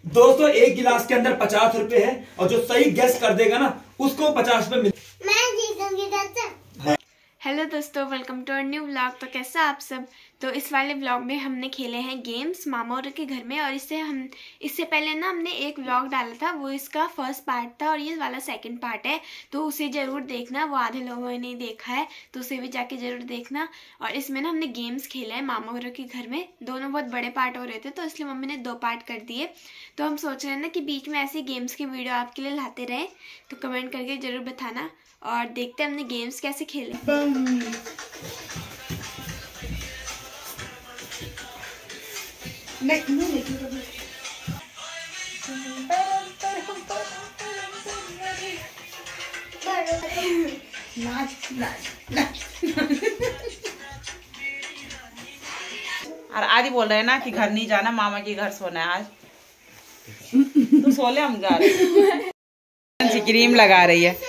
दोस्तों एक गिलास के अंदर 50 रुपए है और जो सही गेस कर देगा ना उसको 50 रुपए मिल। हेलो दोस्तों, welcome to our new vlog. तो कैसा आप सब। तो इस वाले व्लॉग में हमने खेले हैं गेम्स मामा और के घर में। और इससे पहले ना हमने एक व्लॉग डाला था, वो इसका फर्स्ट पार्ट था और ये वाला सेकंड पार्ट है। तो उसे ज़रूर देखना, वो आधे लोगों ने नहीं देखा है तो उसे भी जाके ज़रूर देखना। और इसमें ना हमने गेम्स खेले हैं मामा और के घर में। दोनों बहुत बड़े पार्ट हो रहे थे तो इसलिए मम्मी ने 2 पार्ट कर दिए। तो हम सोच रहे हैं ना कि बीच में ऐसे गेम्स की वीडियो आपके लिए लाते रहें। तो कमेंट करके ज़रूर बताना और देखते हैं हमने गेम्स कैसे खेले। और आदि बोल रहे हैं ना कि घर नहीं जाना, मामा के घर सोना है आज। तो सो ले, हम जा रहे हैं। क्रीम लगा रही है।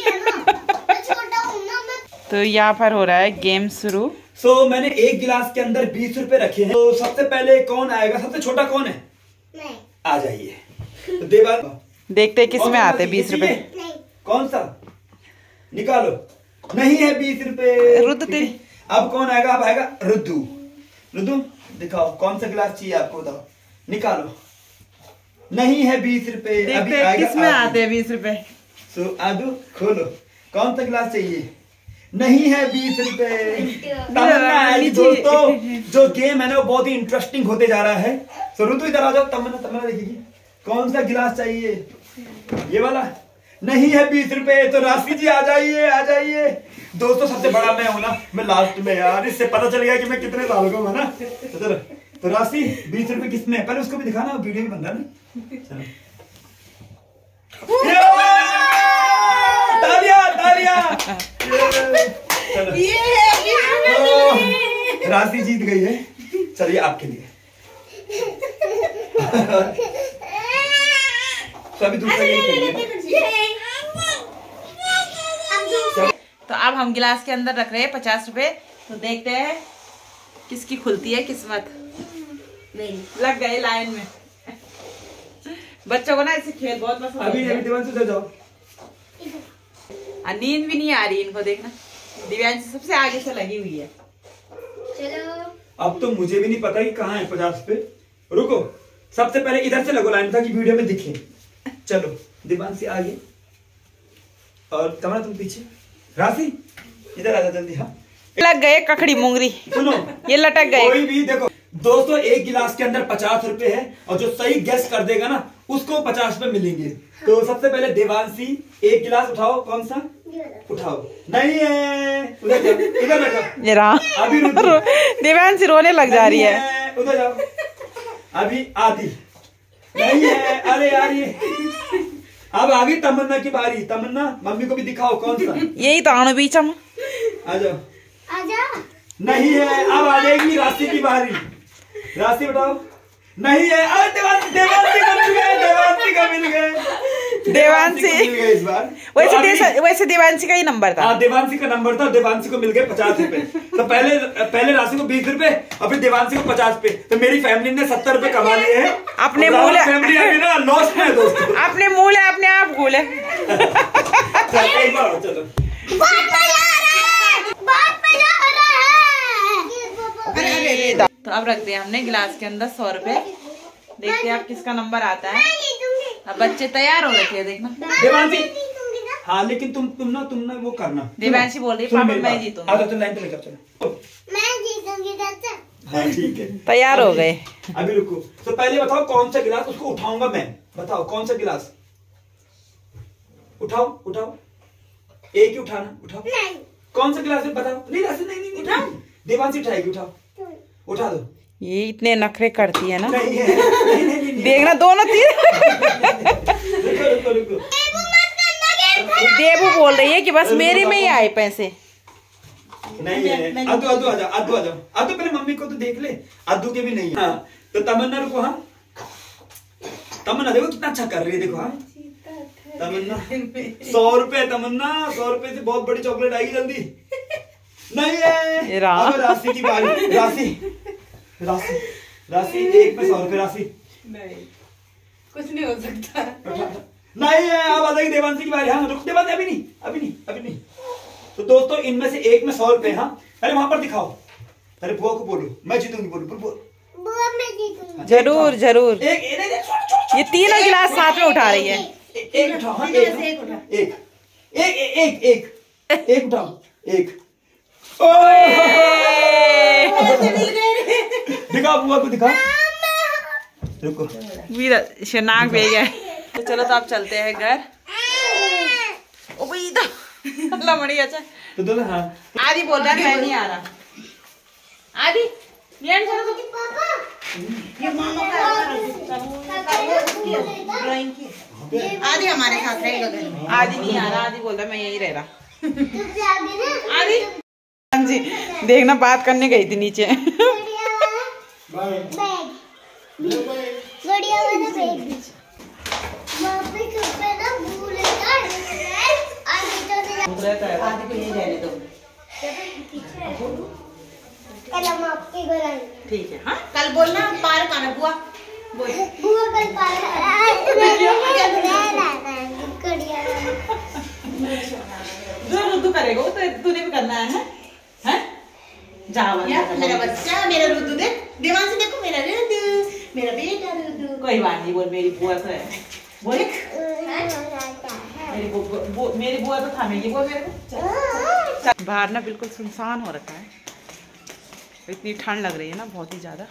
तो यहाँ पर हो रहा है गेम शुरू। मैंने एक गिलास के अंदर 20 रुपए रखे हैं। तो सबसे पहले कौन आएगा? सबसे छोटा कौन है? नहीं। आ जाइए। तो देवा देखते किस में आते 20 रुपए। कौन सा निकालो? नहीं है 20 रुपए। रुद्र तेरी। अब कौन आएगा? अब आएगा रुद्दू। रुद्दू दिखाओ कौन सा गिलास चाहिए आपको, बताओ, निकालो। नहीं है 20 रुपए। देखते किस में आते हैं 20 रुपए। आदू खोलो, कौन सा गिलास चाहिए? नहीं है 20 रुपए। दोस्तों जो गेम है ना वो बहुत ही इंटरेस्टिंग होते जा रहा है। तो रुद्दू इधर आ जाओ। तमन्ना देखिए कौन सा गिलास चाहिए? ये वाला। नहीं है 20 रुपए। तो राशि जी आ जाइए, आ जाइए। दोस्तों सबसे बड़ा मैं हूं ना, मैं लास्ट में यार। इससे पता चल गया कि मैं कितने साल का हूं ना। तो राशि 20 रुपए किसमें है? पहले उसको भी दिखाना, वीडियो भी बन रहा है ना। राशि जीत गई है। चलिए आपके लिए। सभी दूसरा गेम खेलिए। तो अब हम गिलास के अंदर रख रहे हैं 50 रुपए। तो देखते हैं किसकी खुलती है किस्मत। लग गए लाइन में। बच्चों को ना ऐसे खेल बहुत पसंद है। अभी दिवांशु उधर जाओ। नींद भी नहीं आ रही इनको, देखना। दिव्यांश सबसे आगे से लगी हुई है। चलो अब तो मुझे भी नहीं पता कि कहाँ है 50 रुपए। रुको, सबसे पहले इधर से लगो लाइन ताकि वीडियो में दिखे। चलो दिवांशी आगे और तमन्ना तुम पीछे। राशि इधर आ जा जल्दी। हाँ लग गए ककड़ी मुंगरी। सुनो, ये लटक गए। कोई भी देखो दोस्तों, एक गिलास के अंदर 50 रुपए है और जो सही गेस कर देगा ना उसको 50 रुपए मिलेंगे। तो सबसे पहले देवांशी एक गिलास उठाओ। कौन सा उठाओ? नहीं है, उधर जाओ, इधर बैठो। अभी देवांशी रोने लग जा रही है। उधर जाओ। अभी आधी नहीं है। अरे यार ये अब आ गई तमन्ना की बारी। तमन्ना मम्मी को भी दिखाओ कौन सा। यही तो आनो बीच में। आ जाओ। नहीं है। अब आ जाएगी राशि की बारी। राशि बताओ। नहीं है। अरे देवांशी को मिल गए। देवांशी को मिल गए। देवांशी मिल गए इस बार। वैसे देवांशी का ही नंबर था। हाँ देवांशी का नंबर था। देवांशी को मिल गए 50 रुपए। तो पहले राशि को 20 रुपए और फिर देवांशी को 50 रुपए। तो मेरी फैमिली ने 70 रुपए कमा लिए हैं। अपने मूल फैमिली अभी ना लॉस में है दोस्तों। अपने मूल है अपने आप भूले। चलो तो अब रख दिया हमने गिलास के अंदर 100 रुपए। देखते हैं अब किसका नंबर आता है। अब बच्चे तैयार हो रखे हैं, देखना। देवांशी हाँ, लेकिन तुम ना वो करना। देवांशी बोल रही पापा मैं जीतूंगा। आ जाओ, लाइन पे लेकर चलो। मैं जीतूंगी चाचा। हाँ ठीक है, तैयार हो गए। अभी रुको। तो पहले बताओ कौन सा गिलास, उसको उठाऊंगा मैं। बताओ कौन सा गिलास उठाओ। एक ही उठाना। उठाओ। कौन सा गिलास है बताओ। नहीं राशि नहीं उठाओ। देवांशी उठाएगी। उठाओ, उठा दो। ये इतने नखरे करती है ना। नहीं है। नहीं। देखना दोनों तीर। रुको। देवू बोल रही है कि बस मेरे में ही आए पैसे। नहीं है। अद्दू आ जाओ। अद्दू पहले मम्मी को तो देख ले। अद्दू के भी नहीं है। हाँ तो तमन्ना रुको। हाँ तमन्ना देखो कितना अच्छा कर रही है। देखो हाँ तमन्ना 100 रुपए। तमन्ना 100 रुपए से बहुत बड़ी चॉकलेट आएगी जल्दी। नहीं है। अब राशि की बारी। राशि एक पे 100 रुपए। राशि कुछ नहीं हो सकता। नहीं अब आ जाएगी देवांशी की बारी। हाँ रुक देवांशी, अभी नहीं। तो दोस्तों इनमें से एक में 100 रुपए। हाँ अरे वहां पर दिखाओ। अरे बुआ को बोलो मैं जीतूंगी। बोलो बुआ मैं जीतूंगी। जरूर जरूर। एक ये तीनों गिलास साथ में उठा रही है। एक उठाओ। हाँ एक उठाओ। एक दिखा बुआ को दिखा। रुको वीरा शनाक भी गया। तो चलो तो आप चलते हैं घर। ओ भाई तो लमड़ी अच्छा। तो दोनों हाँ आदि बोल रहा है मैं नहीं आ रहा। आदि चलो तो पापा ये मामा का ड्राइंग की आदि हमारे साथ रहेगा घर में। आदि नहीं आ रहा। आदि बोल रहा मैं यही रह रहा। तुझसे आगे ना आदि हाँ जी देखना बात करने गई थी नीचे। बैग बढ़िया वाला बैग वहाँ पे छुपे ना भूल कर आदि को ये रहने दो। कल हम आपके घर आएंगे। ठीक है। हाँ कल बोलना पार्क आना बुआ। बोल बुआ कल पार्क जो रुद्दू करेगा वो तो तूने भी करना है। हैं जा मेरा बच्चा मेरा रुद्दू देख। दीवान से देखो मेरा रुद्दू मेरा बेटा रुद्दू। कोई बात नहीं बोल मेरी बुआ तो है। बोल मेरी बुआ तो थामेगी। बोल मेरे को। बाहर ना बिल्कुल सुनसान हो रखा है। इतनी ठंड लग रही है ना बहुत ही ज़्यादा।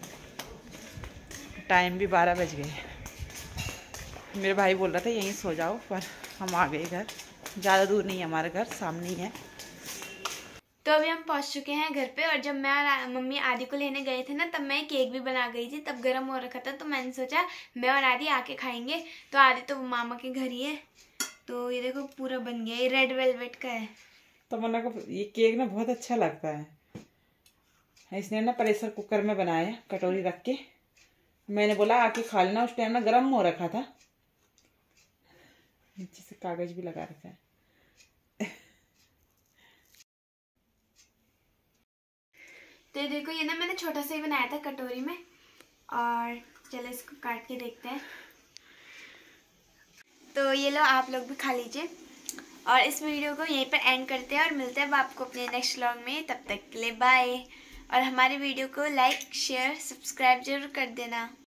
टाइम भी 12 बज गए। मेरे भाई बोल रहा था यहीं सो जाओ पर हम आ गए घर। ज़्यादा दूर नहीं है हमारा घर, सामने ही है। तो अभी हम पहुंच चुके हैं घर पे। और जब मैं और मम्मी आदि को लेने गए थे ना तब मैं केक भी बना गई थी। तब गर्म हो रखा था तो मैंने सोचा मैं और आदि आके खाएंगे। तो आदि तो मामा के घर ही है। तो ये देखो पूरा बन गया। ये रेड वेलवेट का है। तो मन्ना को ये केक ना बहुत अच्छा लगता है। इसने ना प्रेशर कुकर में बनाया कटोरी रख के। मैंने बोला आके खा लेना। उस टाइम ना गर्म हो रखा था। नीचे से कागज भी लगा रखा है। तो देखो ये ना मैंने छोटा सा ही बनाया था कटोरी में। और चलो इसको काट के देखते हैं। तो ये लो आप लोग भी खा लीजिए। और इस वीडियो को यहीं पर एंड करते हैं और मिलते हैं अब आपको अपने नेक्स्ट व्लॉग में। तब तक के लिए बाय। और हमारे वीडियो को लाइक शेयर सब्सक्राइब जरूर कर देना।